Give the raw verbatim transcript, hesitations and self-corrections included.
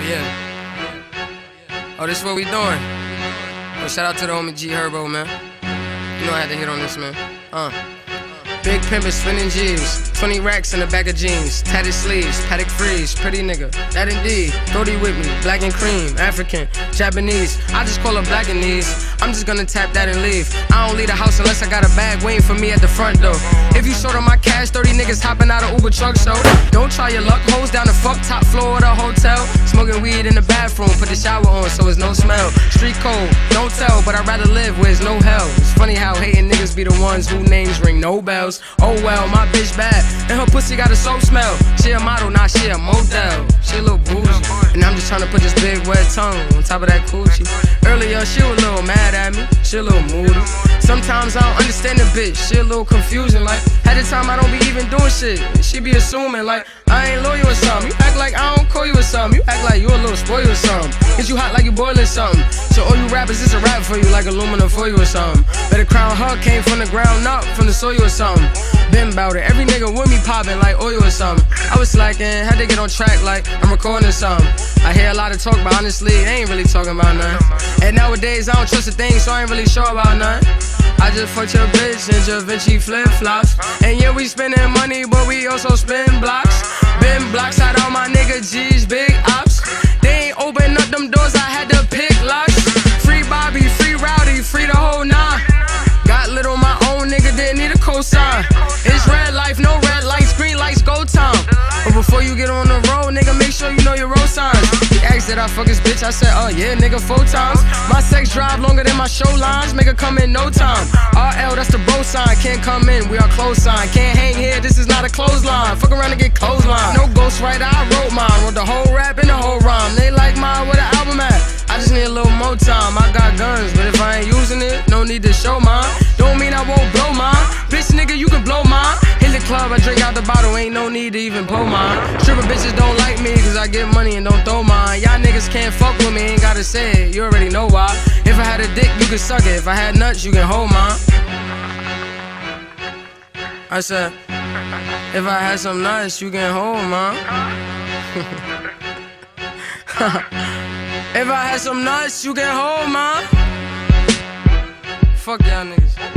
yeah. Oh, this is what we doing. Oh, shout out to the homie G Herbo, man. You know I had to hit on this, man. Uh. Big pimpin' spinning G's, twenty racks in the back of jeans, tatted sleeves, paddock freeze, pretty nigga, that indeed. Brody with me, black and cream, African, Japanese. I just call her black and knees. I'm just gonna tap that and leave. I don't leave the house unless I got a bag waiting for me at the front door. If you short on my cash, thirty niggas hopping out of Uber truck, so don't try your luck. Hoes down the fuck top floor of the hotel, smoking weed in the bathroom, put the shower on so it's no smell. Street code, don't tell, but I'd rather live where it's no hell. It's funny how hating niggas be the ones who names ring no bells. Oh well, my bitch bad, and her pussy got a soap smell. She a model, nah, she a model. She a little bougie, and I'm just tryna put this big wet tongue on top of that coochie. Earlier, she was a little mad at me, she a little moody. Sometimes I don't understand the bitch, she a little confusing. Like, at the time I don't be even doing shit, she be assuming like I ain't loyal or something. You act like I don't call you or something. You act like you a little spoiled or something. Get you hot like you boiling something. So all you rappers, it's a rap for you like aluminum for you or something. Better crown her came from the ground up, from the soil or something. Been bout it, every nigga with me popping like oil or something. I was slacking, had to get on track like I'm recording something. I hear a lot of talk, but honestly, they ain't really talking about nothing. And nowadays, I don't trust a thing, so I ain't really sure about nothing. I just fucked your bitch in Givenchy flip-flops. And yeah, we spending money, but we also spend blocks. Been blocks, had all my nigga G's, big ops. They ain't open up them doors, I had to pick locks. Free Bobby, free Rowdy, free the whole nine. Got lit on my own, nigga, didn't need a cosign. It's red life, no red lights, green lights, go time. But before you get on the road, nigga, make sure you know your road signs. He asked that I fuck his bitch, I said, oh yeah, nigga, four times. My sex drive longer than my show lines, make her come in no time. R L, that's the bro sign, can't come in, we are close sign. Can't hang here, this is not a clothesline. Fuck around and get clothesline. No ghostwriter, I wrote mine, wrote the whole rap and the whole rhyme. They like mine, where the album at? I just need a little more time. I got guns, but if I ain't using it, no need to show mine. Don't mean I won't blow mine. Bitch nigga, you can blow mine. Hit the club, I drink out the bottle, ain't no need to even blow mine. Stripper bitches don't like me, cause I get money and don't throw mine. Y'all niggas can't fuck with me, ain't gotta say it, you already know why. If I had a dick, you can suck it. If I had nuts, you can hold mine. I said, if I had some nuts, you can hold mine. If I had some nuts, you can hold mine. Fuck y'all niggas.